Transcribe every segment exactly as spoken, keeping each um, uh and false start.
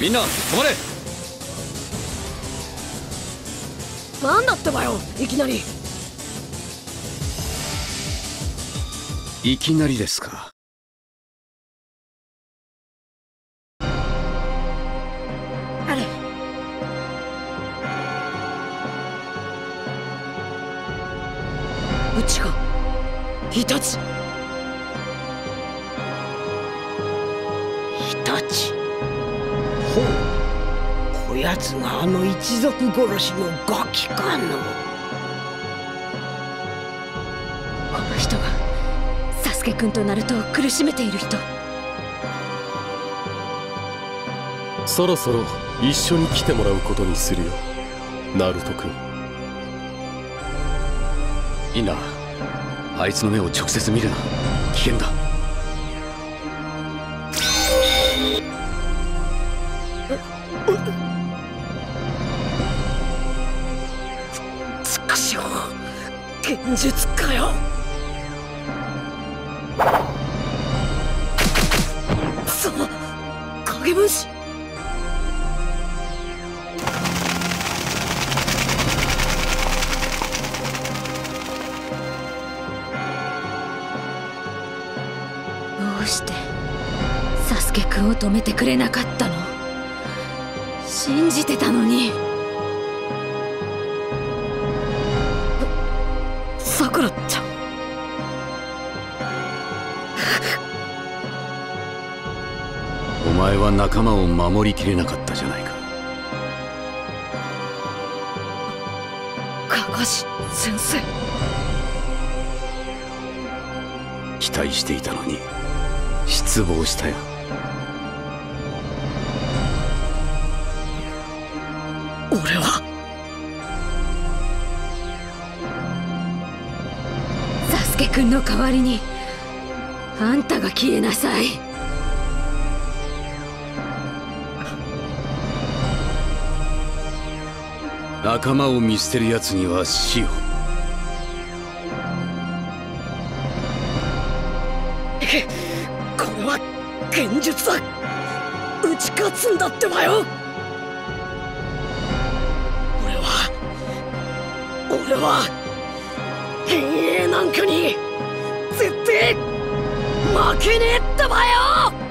みんな止まれ。 なんだってばよ、いきなり。 いきなりですか。 あれ、うちがイタチ。イタチ。ほう、こやつがあの一族殺しのガキかの。 この人がサスケくんとナルトを苦しめている人。 そろそろ一緒に来てもらうことにするよ、ナルトくん。 いいんだ。あいつの目を直接見るな。危険だ。 つくしょう、剣術かよ。その影分身。 どうしてサスケくんを止めてくれなかったの？信じてたのに。 さくらちゃん。 お前は仲間を守りきれなかったじゃないか。 かかし先生。 期待していたのに失望したよ。 俺はサスケくんの代わりにあんたが消えなさい。 仲間を見捨てる奴には死を。 これは剣術だ。打ち勝つんだってばよ。俺は俺は変影なんかに絶対負けねえってばよ。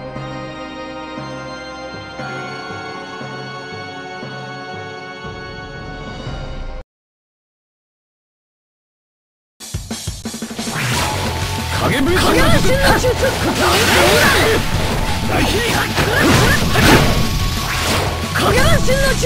影分身の術。 影分身の術。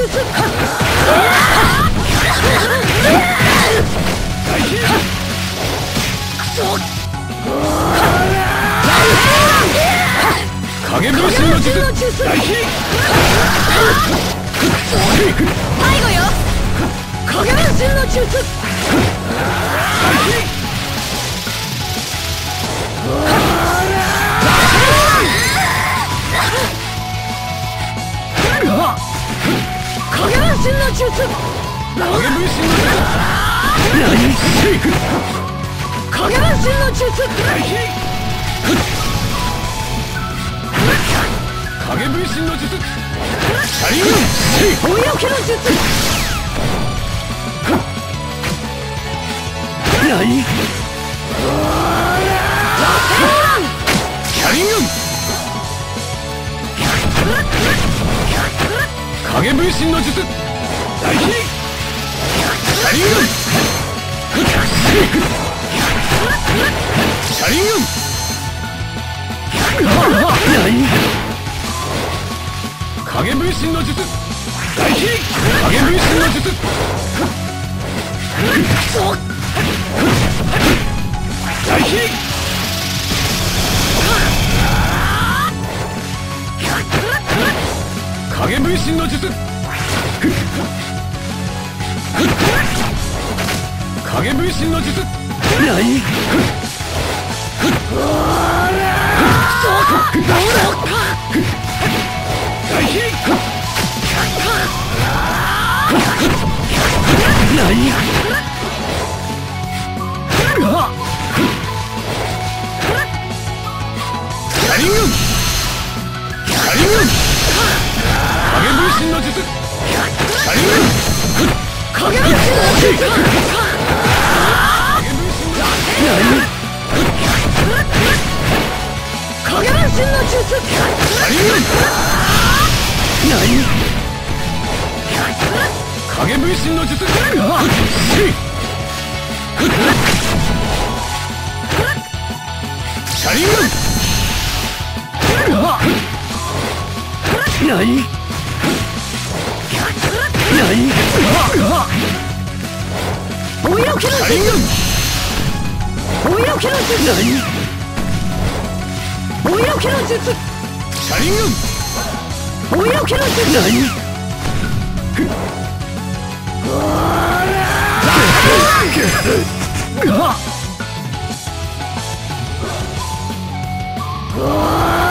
影分身の術。 背後よ。 影分身の術。影分身の術。 影分身の術。 影分身の術。 影分身の術。シャリン追いよけの術。何？ シャリン影分身の術。大ヒリシャリンシャリン影分身の術。大ヒリ影分身の術。大ヒリ影分身の術。影分身の術。何？大ヒリ何？シャリングンシャリングン影身の術シャリンガン影分身の術影分身の術シャリンガン影分身の術シャリンガン何何追いよけの術追いよけの術何追いよけの術シャリンガン追いよけの術何うわ